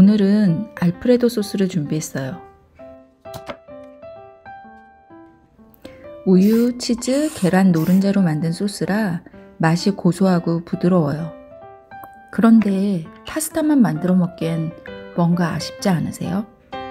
오늘은 알프레도 소스를 준비했어요. 우유, 치즈, 계란 노른자로 만든 소스라 맛이 고소하고 부드러워요. 그런데 파스타만 만들어 먹기엔 뭔가 아쉽지 않으세요?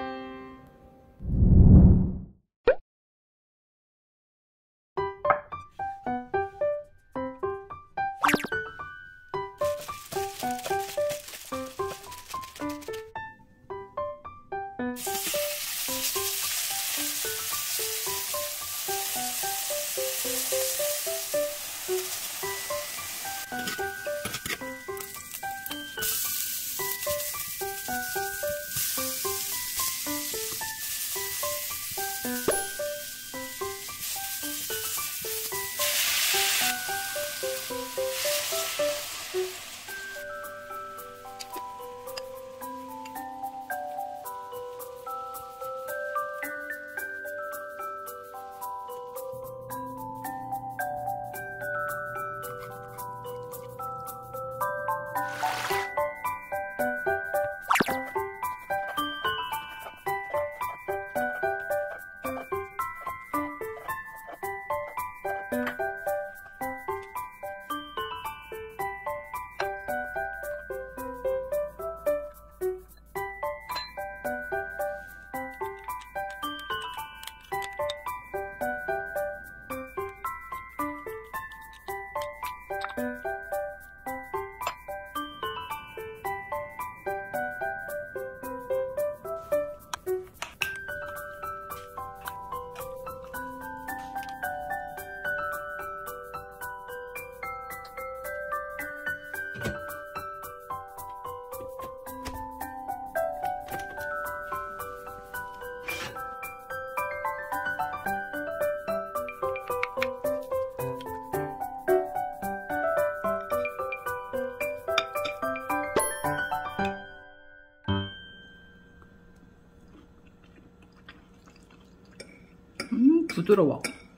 부드러워.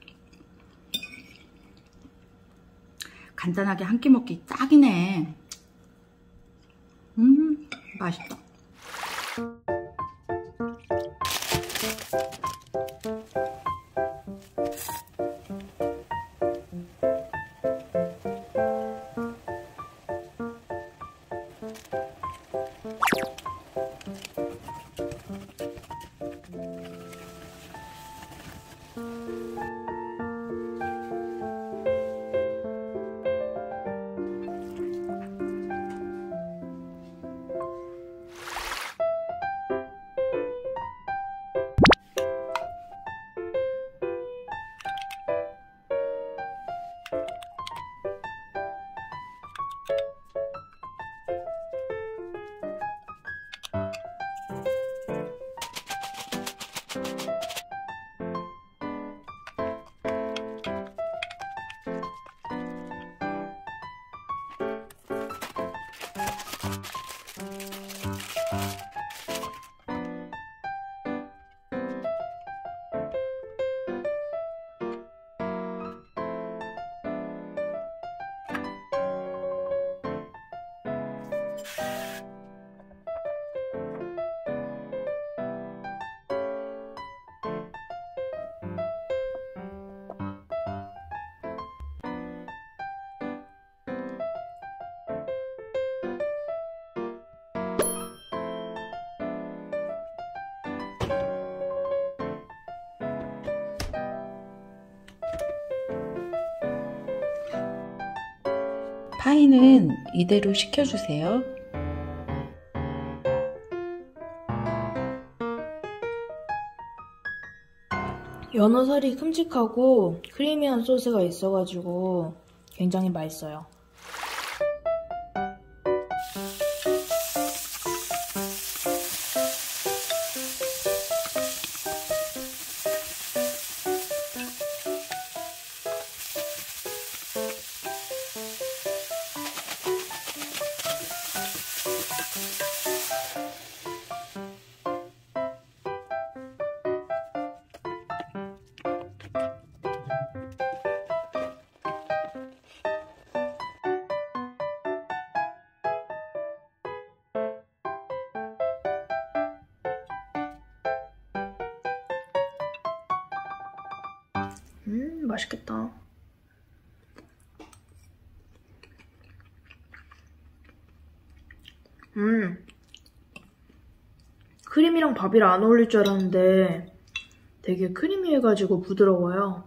간단하게 한 끼 먹기 딱이네. 맛있다. 파이는 이대로 식혀주세요. 연어살이 큼직하고 크리미한 소스가 있어가지고 굉장히 맛있어요. 맛있겠다. 크림이랑 밥이랑 안 어울릴 줄 알았는데 되게 크리미해가지고 부드러워요.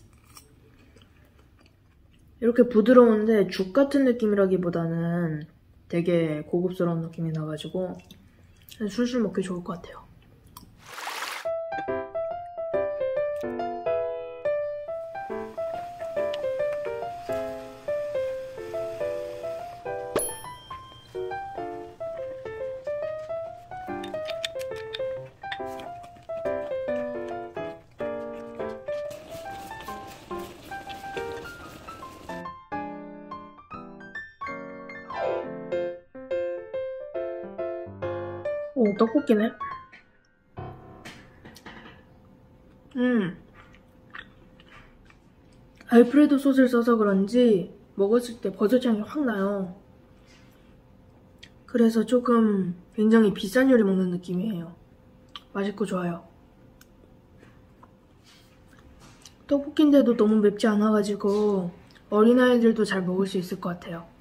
이렇게 부드러운데 죽 같은 느낌이라기보다는 되게 고급스러운 느낌이 나가지고 술술 먹기 좋을 것 같아요. 오, 떡볶이네. 알프레도 소스를 써서 그런지 먹었을 때 버섯향이 확 나요. 그래서 조금 굉장히 비싼 요리 먹는 느낌이에요. 맛있고 좋아요. 떡볶이인데도 너무 맵지 않아가지고 어린아이들도 잘 먹을 수 있을 것 같아요.